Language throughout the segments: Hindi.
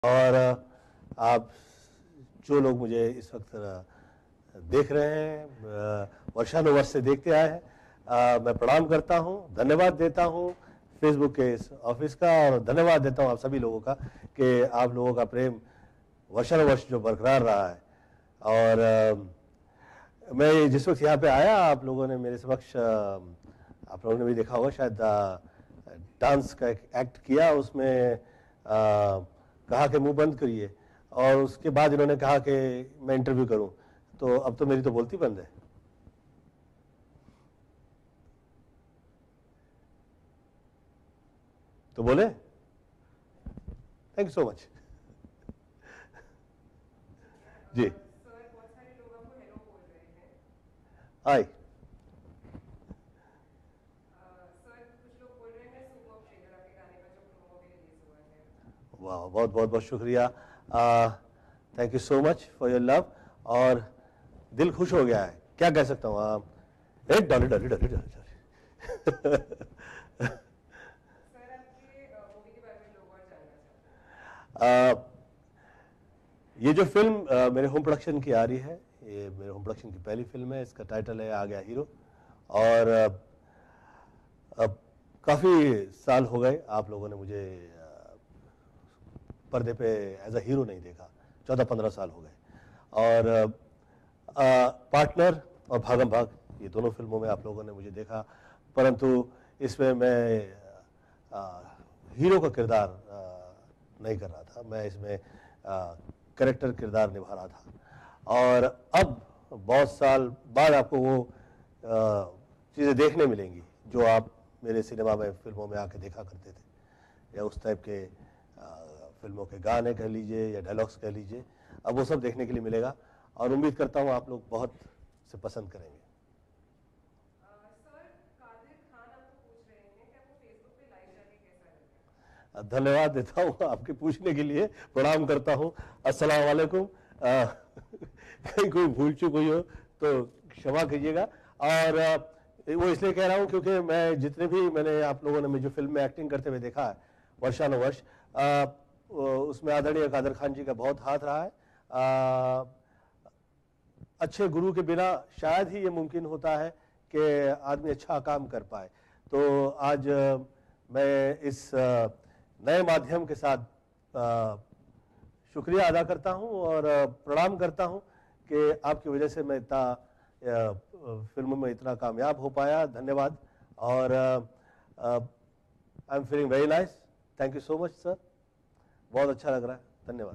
और आप जो लोग मुझे इस वक्त देख रहे हैं, वर्षानुवर्ष से देखते आए हैं, मैं प्रणाम करता हूं, धन्यवाद देता हूं फेसबुक के इस ऑफिस का, और धन्यवाद देता हूं आप सभी लोगों का कि आप लोगों का प्रेम वर्षानुवर्ष जो बरकरार रहा है। और मैं जिस वक्त यहाँ पे आया, आप लोगों ने मेरे समक्ष, आप लोगों ने भी देखा होगा शायद, डांस का एक एक्ट किया। उसमें कहा कि मुंह बंद करिए, और उसके बाद इन्होंने कहा कि मैं इंटरव्यू करूं, तो अब तो मेरी तो बोलती बंद है। तो बोले थैंक यू सो मच जी। हाय वाह, बहुत बहुत बहुत शुक्रिया। Thank you so much for your love, और दिल खुश हो गया है, क्या कह सकता हूँ। एक डॉली डॉली डॉली डॉली ये जो फिल्म मेरे होम प्रोडक्शन की आ रही है, ये मेरे होम प्रोडक्शन की पहली फिल्म है। इसका टाइटल है आ गया हीरो। और अब काफ़ी साल हो गए आप लोगों ने मुझे पर्दे पे एज अ हीरो नहीं देखा, 14-15 साल हो गए। और पार्टनर और भागम भाग, ये दोनों फिल्मों में आप लोगों ने मुझे देखा, परंतु इसमें मैं हीरो का किरदार नहीं कर रहा था। मैं इसमें कैरेक्टर किरदार निभा रहा था। और अब बहुत साल बाद आपको वो चीज़ें देखने मिलेंगी जो आप मेरे सिनेमा में, फिल्मों में आके देखा करते थे, या उस टाइप के फिल्मों के गाने कह लीजिए या डायलॉग्स कह लीजिए। अब वो सब देखने के लिए मिलेगा, और उम्मीद करता हूँ आप लोग बहुत से पसंद करेंगे। धन्यवाद देता हूँ आपके पूछने के लिए, प्रणाम करता हूँ, अस्सलाम वालेकुम। कहीं कोई भूल चूक हुई हो तो क्षमा कीजिएगा। और वो इसलिए कह रहा हूँ क्योंकि मैं जितने भी मैंने आप लोगों ने मुझे फिल्म में एक्टिंग करते हुए देखा है वर्षानुवर्ष, उसमें आदरणीय कादर खान जी का बहुत हाथ रहा है। अच्छे गुरु के बिना शायद ही ये मुमकिन होता है कि आदमी अच्छा काम कर पाए। तो आज मैं इस नए माध्यम के साथ शुक्रिया अदा करता हूं और प्रणाम करता हूं कि आपकी वजह से मैं इतना फिल्म में इतना कामयाब हो पाया। धन्यवाद। और I am feeling very nice. Thank you so much sir, बहुत अच्छा लग रहा है। धन्यवाद।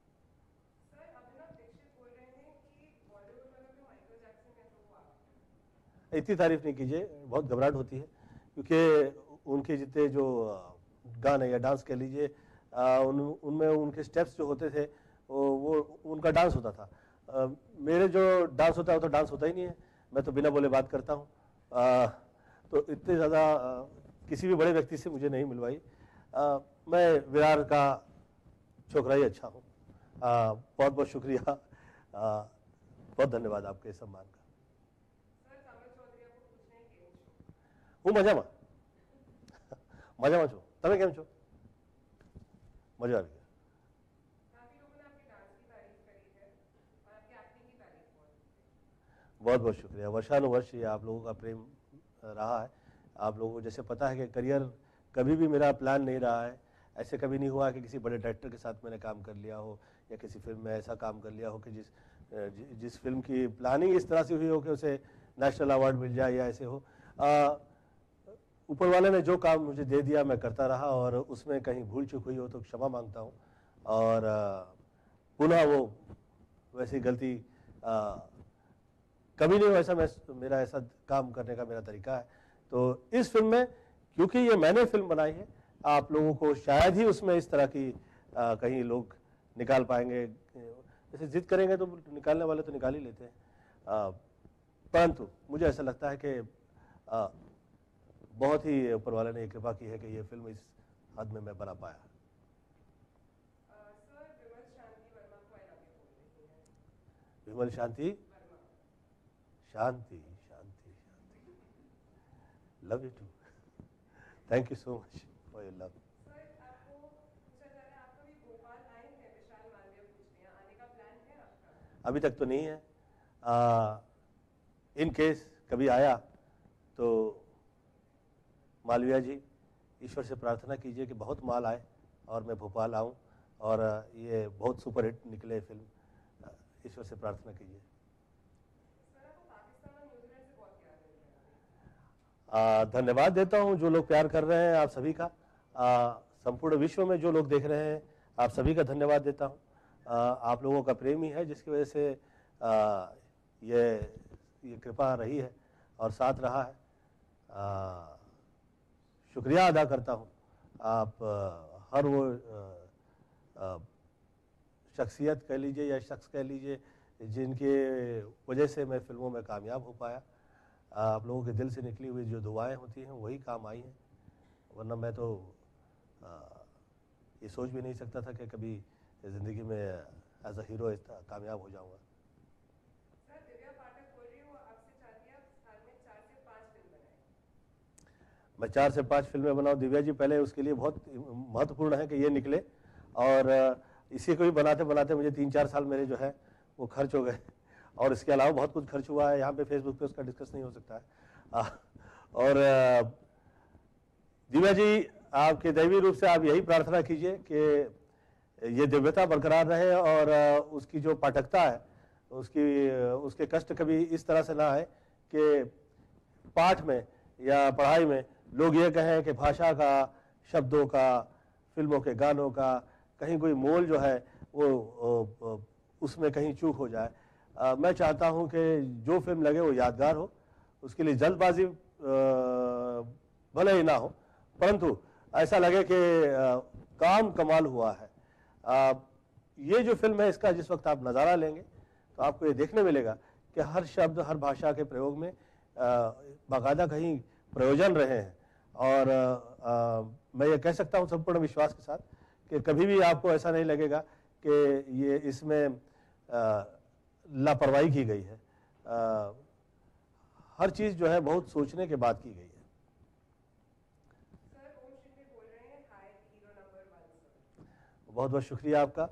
इतनी तारीफ नहीं कीजिए, बहुत घबराहट होती है, क्योंकि उनके जितने जो गाने या डांस कह लीजिए, उनमें उनके स्टेप्स जो होते थे वो उनका डांस होता था। मेरे जो डांस होता है वो तो डांस होता ही नहीं है, मैं तो बिना बोले बात करता हूँ। तो इतने ज़्यादा किसी भी बड़े व्यक्ति से मुझे नहीं मिलवाई। मैं विरार का छोकरा ही अच्छा हूँ। बहुत बहुत शुक्रिया, बहुत धन्यवाद आपके सम्मान का। હું મજામાં મજામાં છું, તમે કેમ છો? મજા આવી ગઈ। बहुत बहुत शुक्रिया। वर्षानुवर्ष ये आप लोगों का प्रेम रहा है। आप लोगों को जैसे पता है कि करियर कभी भी मेरा प्लान नहीं रहा है। ऐसे कभी नहीं हुआ कि किसी बड़े डायरेक्टर के साथ मैंने काम कर लिया हो, या किसी फिल्म में ऐसा काम कर लिया हो कि जिस फिल्म की प्लानिंग इस तरह से हुई हो कि उसे नेशनल अवार्ड मिल जाए या ऐसे हो। ऊपर वाले ने जो काम मुझे दे दिया मैं करता रहा, और उसमें कहीं भूल चूक हुई हो तो क्षमा मांगता हूँ। और पुनः वो वैसी गलती कभी नहीं हो, ऐसा मेरा ऐसा काम करने का मेरा तरीका है। तो इस फिल्म में क्योंकि ये मैंने फिल्म बनाई है, आप लोगों को शायद ही उसमें इस तरह की कहीं लोग निकाल पाएंगे। जैसे जिद करेंगे तो निकालने वाले तो निकाल ही लेते हैं, परंतु मुझे ऐसा लगता है कि बहुत ही ऊपर वाले ने कृपा की है कि ये फिल्म इस हद में मैं बना पाया। विमल शांति शांति शांति शांति, love you too. Thank you so much for your love. अभी तक तो नहीं है। इन केस कभी आया तो मालविया जी, ईश्वर से प्रार्थना कीजिए कि बहुत माल आए और मैं भोपाल आऊं और ये बहुत सुपरहिट निकले फिल्म। ईश्वर से प्रार्थना कीजिए। धन्यवाद देता हूं जो लोग प्यार कर रहे हैं आप सभी का, संपूर्ण विश्व में जो लोग देख रहे हैं आप सभी का धन्यवाद देता हूं। आप लोगों का प्रेम ही है जिसकी वजह से ये कृपा रही है और साथ रहा है। शुक्रिया अदा करता हूं आप हर वो शख्सियत कह लीजिए या शख्स कह लीजिए जिनके वजह से मैं फिल्मों में कामयाब हो पाया। आप लोगों के दिल से निकली हुई जो दुआएं होती हैं वही काम आई हैं, वरना मैं तो ये सोच भी नहीं सकता था कि कभी ज़िंदगी में एज अ हीरो कामयाब हो जाऊंगा। सर, दिव्या पाठक बोल रही हूँ, आपसे चाहती है आप साल में 4 से 5 फिल्म बनाएं। मैं 4 से 5 फिल्में बनाऊं? दिव्या जी, पहले उसके लिए बहुत महत्वपूर्ण है कि ये निकले, और इसी को भी बनाते बनाते मुझे 3-4 साल मेरे जो है वो खर्च हो गए, और इसके अलावा बहुत कुछ खर्च हुआ है। यहाँ पे फेसबुक पे उसका डिस्कस नहीं हो सकता है। और दिव्या जी, आपके दैवीय रूप से आप यही प्रार्थना कीजिए कि ये दिव्यता बरकरार रहे और उसकी जो पाठकता है उसके कष्ट कभी इस तरह से ना आए कि पाठ में या पढ़ाई में लोग ये कहें कि भाषा का, शब्दों का, फिल्मों के गानों का कहीं कोई मोल जो है वो उसमें कहीं चूक हो जाए। मैं चाहता हूं कि जो फिल्म लगे वो यादगार हो, उसके लिए जल्दबाजी भले ही ना हो, परंतु ऐसा लगे कि काम कमाल हुआ है। ये जो फिल्म है इसका जिस वक्त आप नज़ारा लेंगे तो आपको ये देखने मिलेगा कि हर शब्द, हर भाषा के प्रयोग में बाकायदा कहीं प्रयोजन रहे हैं। और मैं ये कह सकता हूँ संपूर्ण विश्वास के साथ कि कभी भी आपको ऐसा नहीं लगेगा कि ये इसमें लापरवाही की गई है। हर चीज़ जो है बहुत सोचने के बाद की गई है। बहुत बहुत शुक्रिया आपका,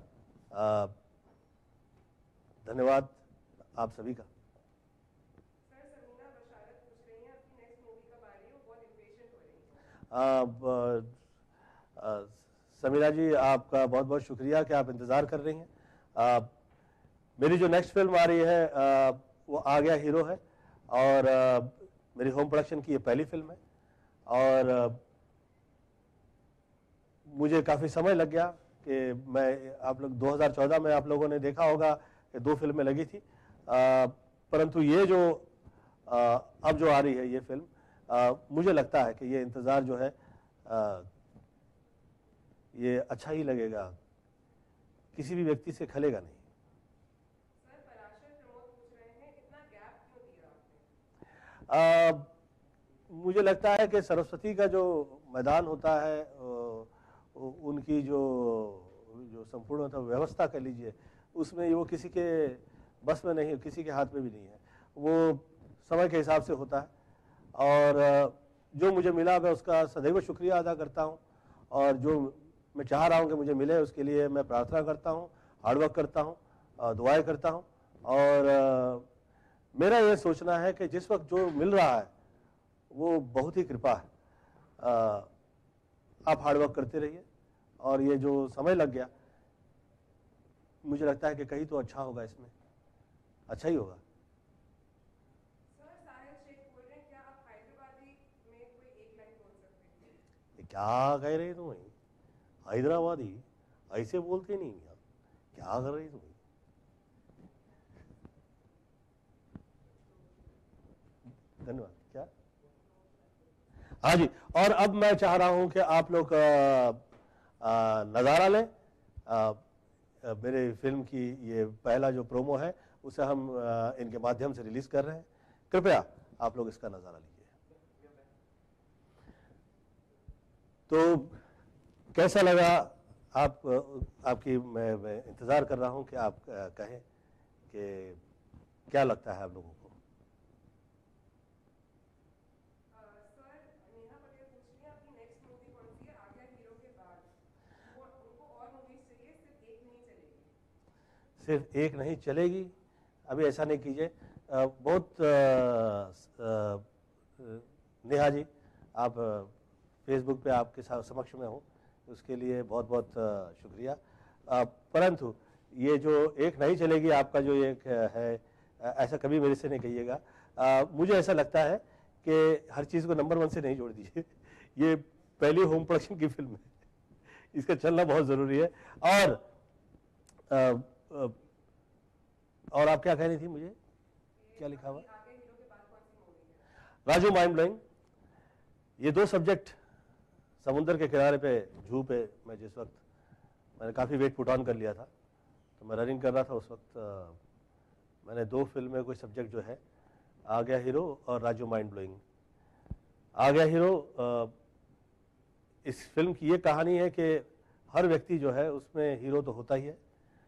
धन्यवाद आप सभी का। सर, समीना बशारत पूछ रही हैं आपकी नेक्स्ट मूवी कब आ रही है, वो बहुत इम्पेशेंट हो रही है। समीना जी, आपका बहुत बहुत शुक्रिया कि आप इंतज़ार कर रही हैं। मेरी जो नेक्स्ट फिल्म आ रही है वो आ गया हीरो है, और मेरी होम प्रोडक्शन की ये पहली फिल्म है, और मुझे काफ़ी समय लग गया कि मैं, आप लोग 2014 में आप लोगों ने देखा होगा कि 2 फिल्में लगी थी, परंतु ये जो अब जो आ रही है ये फिल्म, मुझे लगता है कि ये इंतज़ार जो है ये अच्छा ही लगेगा, किसी भी व्यक्ति से खलेगा नहीं। सर, पराशर प्रमोद पूछ रहे हैं इतना गैप क्यों दिया आपने? मुझे लगता है कि सरस्वती का जो मैदान होता है, उनकी जो संपूर्ण व्यवस्था कह लीजिए, उसमें वो किसी के बस में नहीं, किसी के हाथ में भी नहीं है, वो समय के हिसाब से होता है। और जो मुझे मिला मैं उसका सदैव शुक्रिया अदा करता हूँ, और जो मैं चाह रहा हूँ कि मुझे मिले उसके लिए मैं प्रार्थना करता हूँ, हार्डवर्क करता हूँ, दुआएं करता हूँ। और मेरा ये सोचना है कि जिस वक्त जो मिल रहा है वो बहुत ही कृपा है। आप हार्डवर्क करते रहिए, और ये जो समय लग गया मुझे लगता है कि कहीं तो अच्छा होगा, इसमें अच्छा ही होगा। सर, साहिल शेख बोल रहे हैं क्या आप हैदराबादी में कोई एक लाइन बोल सकते हैं? ये क्या कह रही तुम? हैदराबादी ऐसे बोलते नहीं यार, क्या कर रही तुम? धन्यवाद। क्या? हाँ जी, और अब मैं चाह रहा हूं कि आप लोग नज़ारा लें। मेरे फिल्म की ये पहला जो प्रोमो है उसे हम इनके माध्यम से रिलीज कर रहे हैं, कृपया आप लोग इसका नज़ारा लीजिए। तो कैसा लगा आपकी मैं इंतज़ार कर रहा हूं कि आप कहें कि क्या लगता है आप लोगों को। सिर्फ एक नहीं चलेगी? अभी ऐसा नहीं कीजिए। बहुत नेहा जी, आप फेसबुक पे आपके समक्ष में हूँ, उसके लिए बहुत बहुत शुक्रिया। परंतु ये जो एक नहीं चलेगी आपका जो एक है, ऐसा कभी मेरे से नहीं कहिएगा। मुझे ऐसा लगता है कि हर चीज़ को नंबर 1 से नहीं जोड़ दीजिए। ये पहली होम प्रोडक्शन की फिल्म है, इसका चलना बहुत ज़रूरी है। और आप क्या कह रही थी, मुझे क्या लिखा हुआ? Raju mind blowing. ये 2 सब्जेक्ट, समुद्र के किनारे पे जू पे, मैं जिस वक्त मैंने काफ़ी वेट पुट ऑन कर लिया था, तो मैं रनिंग कर रहा था उस वक्त, मैंने 2 फिल्म में कोई सब्जेक्ट जो है, आ गया हीरो और राजू माइंड ब्लोइंग। आ गया हीरो, इस फिल्म की ये कहानी है कि हर व्यक्ति जो है उसमें हीरो तो होता ही है।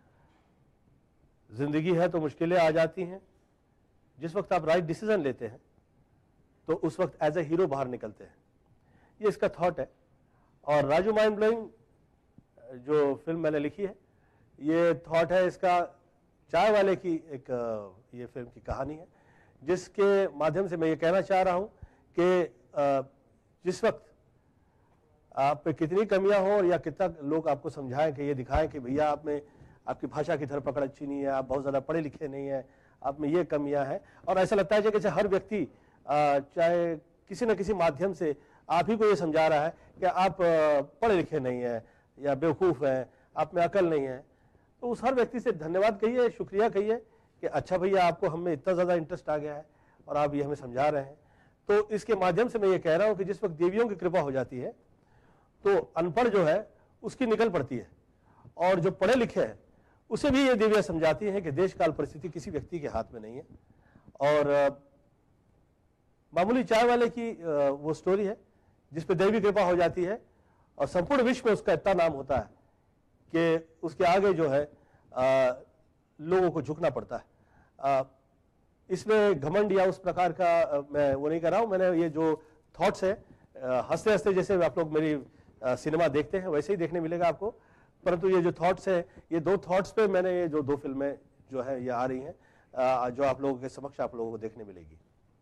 जिंदगी है तो मुश्किलें आ जाती हैं, जिस वक्त आप राइट डिसीजन लेते हैं तो उस वक्त एज ए हीरो बाहर निकलते हैं। ये इसका थॉट है। और राजू माइंड ब्लोइंग जो फिल्म मैंने लिखी है, ये थॉट है इसका चाय वाले की एक ये फिल्म की कहानी है, जिसके माध्यम से मैं ये कहना चाह रहा हूं कि जिस वक्त आप पे कितनी कमियां हो या कितना लोग आपको समझाएं कि ये दिखाएं कि भैया आप में आपकी भाषा की धरपकड़ अच्छी नहीं है, आप बहुत ज़्यादा पढ़े लिखे नहीं हैं, आप में ये कमियां हैं, और ऐसा लगता है जैसे हर व्यक्ति चाहे किसी न किसी माध्यम से आप ही को ये समझा रहा है कि आप पढ़े लिखे नहीं हैं या बेवकूफ़ हैं, आप में अकल नहीं है, तो उस हर व्यक्ति से धन्यवाद कहिए, शुक्रिया कहिए कि अच्छा भैया आपको हम में इतना ज़्यादा इंटरेस्ट आ गया है और आप ये हमें समझा रहे हैं। तो इसके माध्यम से मैं ये कह रहा हूँ कि जिस वक्त देवियों की कृपा हो जाती है तो अनपढ़ जो है उसकी निकल पड़ती है, और जो पढ़े लिखे हैं उसे भी ये देवियां समझाती हैं कि देश काल परिस्थिति किसी व्यक्ति के हाथ में नहीं है। और मामूली चाय वाले की वो स्टोरी है जिस पे दैवी कृपा हो जाती है और संपूर्ण विश्व में उसका इतना नाम होता है कि उसके आगे जो है लोगों को झुकना पड़ता है। इसमें घमंड या उस प्रकार का मैं वो नहीं कर रहा हूं। मैंने ये जो थॉट्स है, हंसते हंसते जैसे आप लोग मेरी सिनेमा देखते हैं वैसे ही देखने मिलेगा आपको, परंतु ये जो थॉट्स है, ये 2 थॉट्स पे मैंने ये जो 2 फिल्में जो है ये आ रही हैं, जो आप लोगों के समक्ष आप लोगों को देखने मिलेगी।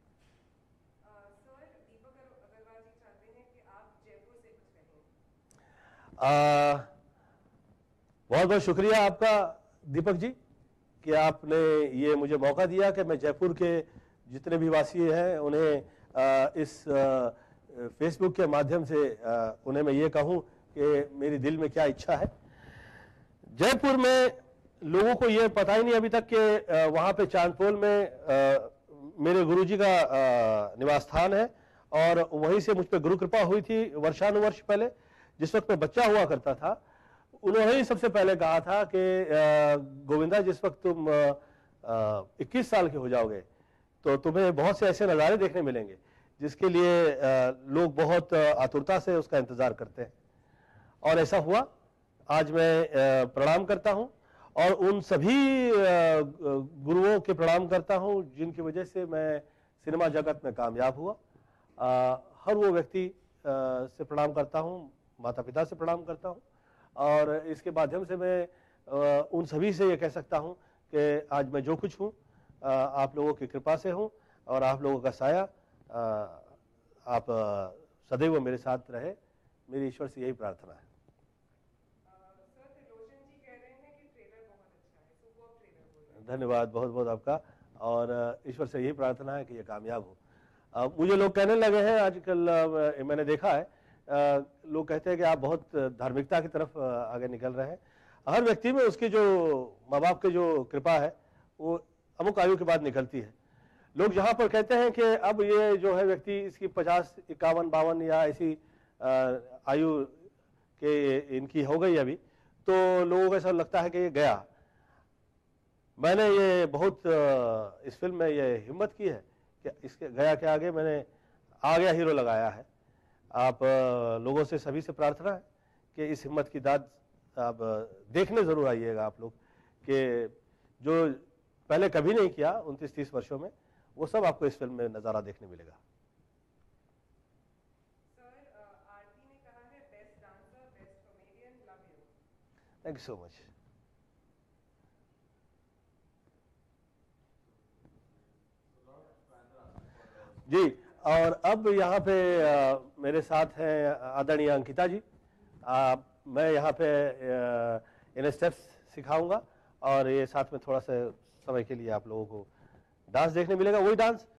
सर, दीपक अग्रवाल जी चाहते हैं कि आप जयपुर से कुछ कहें। बहुत बहुत शुक्रिया आपका दीपक जी कि आपने ये मुझे मौका दिया कि मैं जयपुर के जितने भी वासी हैं उन्हें इस फेसबुक के माध्यम से उन्हें मैं ये कहूं कि मेरी दिल में क्या इच्छा है। जयपुर में लोगों को ये पता ही नहीं अभी तक कि वहाँ पे चांदपोल में मेरे गुरुजी का निवास स्थान है, और वहीं से मुझ पर गुरु कृपा हुई थी वर्षानुवर्ष पहले। जिस वक्त मैं बच्चा हुआ करता था, उन्होंने ही सबसे पहले कहा था कि गोविंदा, जिस वक्त तुम 21 साल के हो जाओगे तो तुम्हें बहुत से ऐसे नज़ारे देखने मिलेंगे जिसके लिए लोग बहुत आतुरता से उसका इंतज़ार करते हैं। और ऐसा हुआ। आज मैं प्रणाम करता हूं और उन सभी गुरुओं के प्रणाम करता हूं जिनकी वजह से मैं सिनेमा जगत में कामयाब हुआ। हर वो व्यक्ति से प्रणाम करता हूं, माता पिता से प्रणाम करता हूं, और इसके माध्यम से मैं उन सभी से ये कह सकता हूं कि आज मैं जो कुछ हूं आप लोगों की कृपा से हूं, और आप लोगों का साया आप सदैव मेरे साथ रहे, मेरी ईश्वर से यही प्रार्थना है। सर, त्रिलोचन जी कह रहे हैं कि ट्रेलर बहुत अच्छा है, सुपर्ब ट्रेलर बोल रहे हैं। धन्यवाद बहुत बहुत आपका, और ईश्वर से यही प्रार्थना है कि ये कामयाब हो। मुझे लोग कहने लगे हैं आजकल, मैंने देखा है, लोग कहते हैं कि आप बहुत धार्मिकता की तरफ आगे निकल रहे हैं। हर व्यक्ति में उसकी जो माँ बाप की जो कृपा है वो अमुक आयु के बाद निकलती है। लोग जहाँ पर कहते हैं कि अब ये जो है व्यक्ति इसकी 50, 51, 52 या ऐसी आयु के इनकी हो गई अभी, तो लोगों को ऐसा लगता है कि ये गया। मैंने ये बहुत इस फिल्म में ये हिम्मत की है कि इसके गया के आगे मैंने आ गया हीरो लगाया है। आप लोगों से सभी से प्रार्थना है कि इस हिम्मत की दाद आप देखने ज़रूर आइएगा आप लोग, कि जो पहले कभी नहीं किया 29-30 वर्षों में, वो सब आपको इस फिल्म में नज़ारा देखने मिलेगा। सर, आरती ने कहा है best dancer, best comedian, love you. Thank you so much. जी। और अब यहाँ पे मेरे साथ हैं आदरणीय अंकिता जी। मैं यहाँ पे इन्हें स्टेप्स सिखाऊंगा और ये साथ में थोड़ा सा समय के लिए आप लोगों को डांस देखने मिलेगा, वही डांस